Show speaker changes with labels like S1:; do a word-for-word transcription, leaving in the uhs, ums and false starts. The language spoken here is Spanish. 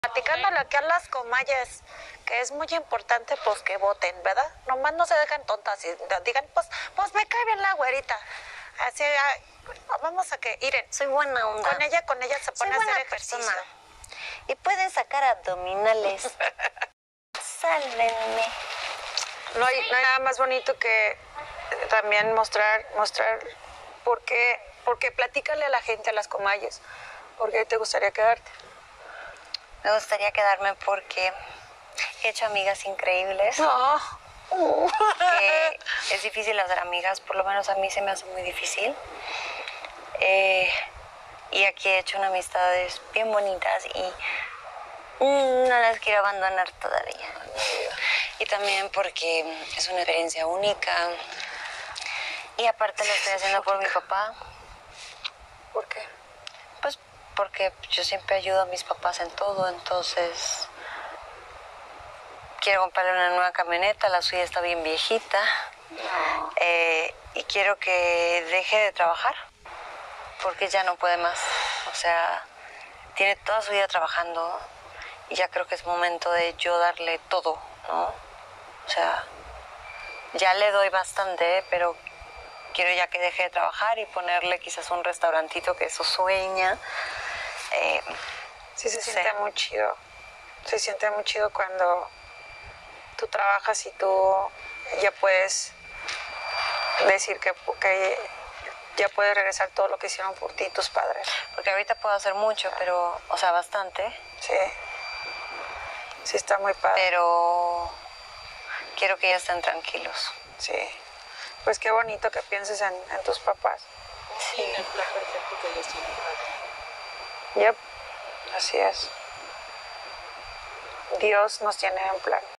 S1: Platicándole aquí a las comayas, que es muy importante pues que voten, ¿verdad? Nomás no se dejan tontas y digan, pues, pues me cae bien la güerita. Así, ay, vamos a que, Iren,
S2: soy buena onda.
S1: Con ella, con ella se pone
S2: soy
S1: a hacer
S2: buena
S1: ejercicio.
S2: persona. Y pueden sacar abdominales. Sálvenme.
S1: No hay, no hay nada más bonito que también mostrar, mostrar por qué, porque platícale a la gente, a las comayas, por qué te gustaría quedarte.
S2: Me gustaría quedarme porque he hecho amigas increíbles.
S1: No.
S2: Que es difícil hacer amigas, por lo menos a mí se me hace muy difícil. Eh, y aquí he hecho unas amistades bien bonitas y mm, no las quiero abandonar todavía. Y también porque es una experiencia única. Y aparte lo estoy haciendo por mi papá.
S1: ¿Por qué?
S2: Pues porque yo siempre ayudo a mis papás en todo, entonces quiero comprarle una nueva camioneta, la suya está bien viejita.
S1: No.
S2: Eh, y quiero que deje de trabajar, porque ya no puede más. O sea, tiene toda su vida trabajando y ya creo que es momento de yo darle todo, ¿no? O sea, ya le doy bastante, pero quiero ya que deje de trabajar y ponerle quizás un restaurantito que eso sueña. Eh,
S1: sí, se
S2: sí.
S1: siente muy chido. Se siente muy chido cuando tú trabajas y tú ya puedes decir que, que ya puedes regresar todo lo que hicieron por ti tus padres.
S2: Porque ahorita puedo hacer mucho, pero, o sea, bastante.
S1: Sí, sí está muy padre.
S2: Pero quiero que ellos estén tranquilos.
S1: Sí, pues qué bonito que pienses en, en tus papás.
S2: Sí.
S3: En el plan perfecto que ellos tienen para ti.
S1: Yep, así es. Dios nos tiene en plan.